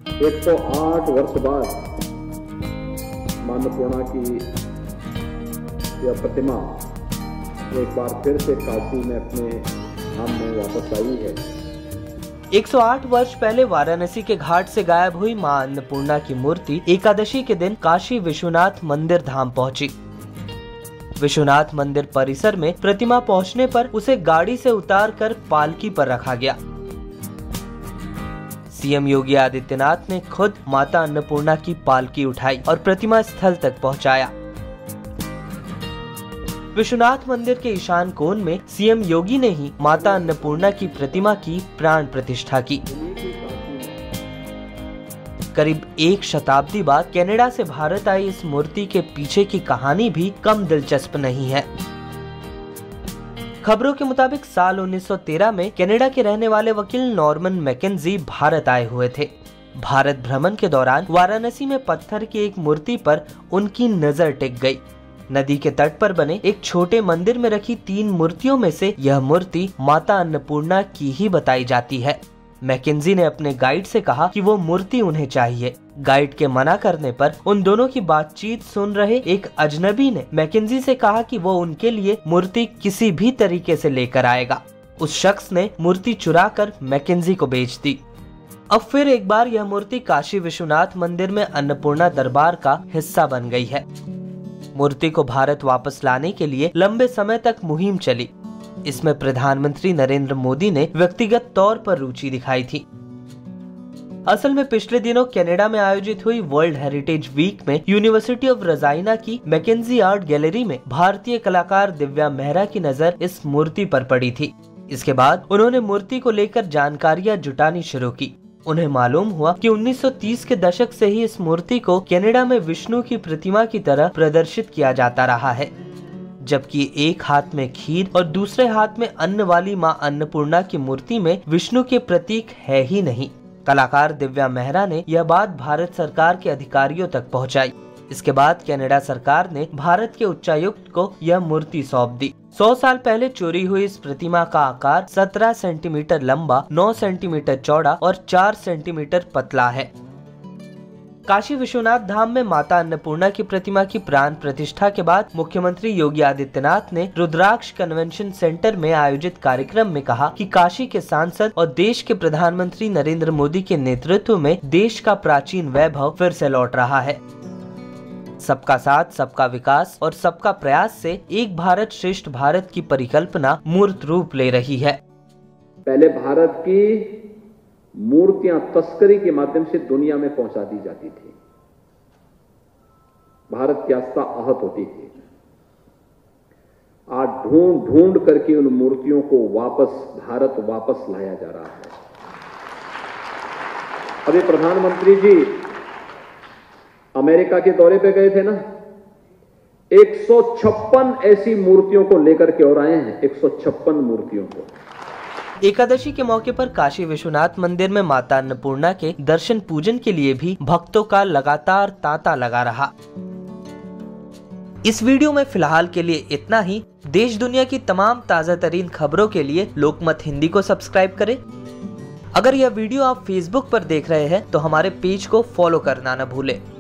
108 वर्ष बाद मां अन्नपूर्णा की यह प्रतिमा एक बार फिर से काशी में अपने धाम में वापस आई है। 108 वर्ष पहले वाराणसी के घाट से गायब हुई मां अन्नपूर्णा की मूर्ति एकादशी के दिन काशी विश्वनाथ मंदिर धाम पहुंची। विश्वनाथ मंदिर परिसर में प्रतिमा पहुंचने पर उसे गाड़ी से उतारकर पालकी पर रखा गया। सीएम योगी आदित्यनाथ ने खुद माता अन्नपूर्णा की पालकी उठाई और प्रतिमा स्थल तक पहुंचाया। विश्वनाथ मंदिर के ईशान कोण में सीएम योगी ने ही माता अन्नपूर्णा की प्रतिमा की प्राण प्रतिष्ठा की। करीब 1 शताब्दी बाद कनाडा से भारत आई इस मूर्ति के पीछे की कहानी भी कम दिलचस्प नहीं है। खबरों के मुताबिक साल 1913 में कनाडा के रहने वाले वकील नॉर्मन मैकेंजी भारत आए हुए थे। भारत भ्रमण के दौरान वाराणसी में पत्थर की एक मूर्ति पर उनकी नजर टिक गई। नदी के तट पर बने एक छोटे मंदिर में रखी 3 मूर्तियों में से यह मूर्ति माता अन्नपूर्णा की ही बताई जाती है। मैकेंजी ने अपने गाइड से कहा कि वो मूर्ति उन्हें चाहिए। गाइड के मना करने पर उन दोनों की बातचीत सुन रहे एक अजनबी ने मैकेंजी से कहा कि वो उनके लिए मूर्ति किसी भी तरीके से लेकर आएगा। उस शख्स ने मूर्ति चुराकर मैकेंजी को बेच दी। अब फिर एक बार यह मूर्ति काशी विश्वनाथ मंदिर में अन्नपूर्णा दरबार का हिस्सा बन गई है। मूर्ति को भारत वापस लाने के लिए लंबे समय तक मुहिम चली। इसमें प्रधानमंत्री नरेंद्र मोदी ने व्यक्तिगत तौर पर रुचि दिखाई थी। असल में पिछले दिनों कनाडा में आयोजित हुई वर्ल्ड हेरिटेज वीक में यूनिवर्सिटी ऑफ रजाइना की मैकेंजी आर्ट गैलरी में भारतीय कलाकार दिव्या मेहरा की नजर इस मूर्ति पर पड़ी थी। इसके बाद उन्होंने मूर्ति को लेकर जानकारियां जुटानी शुरू की। उन्हें मालूम हुआ कि 1930 के दशक से ही इस मूर्ति को कनाडा में विष्णु की प्रतिमा की तरह प्रदर्शित किया जाता रहा है, जबकि एक हाथ में खीर और दूसरे हाथ में अन्न वाली मां अन्नपूर्णा की मूर्ति में विष्णु के प्रतीक है ही नहीं। कलाकार दिव्या मेहरा ने यह बात भारत सरकार के अधिकारियों तक पहुंचाई। इसके बाद कनाडा सरकार ने भारत के उच्चायुक्त को यह मूर्ति सौंप दी। 100 साल पहले चोरी हुई इस प्रतिमा का आकार 17 सेंटीमीटर लंबा, 9 सेंटीमीटर चौड़ा और 4 सेंटीमीटर पतला है। काशी विश्वनाथ धाम में माता अन्नपूर्णा की प्रतिमा की प्राण प्रतिष्ठा के बाद मुख्यमंत्री योगी आदित्यनाथ ने रुद्राक्ष कन्वेंशन सेंटर में आयोजित कार्यक्रम में कहा कि काशी के सांसद और देश के प्रधानमंत्री नरेंद्र मोदी के नेतृत्व में देश का प्राचीन वैभव फिर से लौट रहा है। सबका साथ, सबका विकास और सबका प्रयास से एक भारत श्रेष्ठ भारत की परिकल्पना मूर्त रूप ले रही है। पहले भारत की मूर्तियां तस्करी के माध्यम से दुनिया में पहुंचा दी जाती थी। भारत की आस्था आहत होती थी। आज ढूंढ ढूंढ करके उन मूर्तियों को भारत वापस लाया जा रहा है। अभी प्रधानमंत्री जी अमेरिका के दौरे पे गए थे ना, 156 ऐसी मूर्तियों को लेकर के और आए हैं। 156 मूर्तियों को। एकादशी के मौके पर काशी विश्वनाथ मंदिर में माता अन्नपूर्णा के दर्शन पूजन के लिए भी भक्तों का लगातार तांता लगा रहा। इस वीडियो में फिलहाल के लिए इतना ही। देश दुनिया की तमाम ताजा तरीन खबरों के लिए लोकमत हिंदी को सब्सक्राइब करें। अगर यह वीडियो आप फेसबुक पर देख रहे हैं तो हमारे पेज को फॉलो करना न भूलें।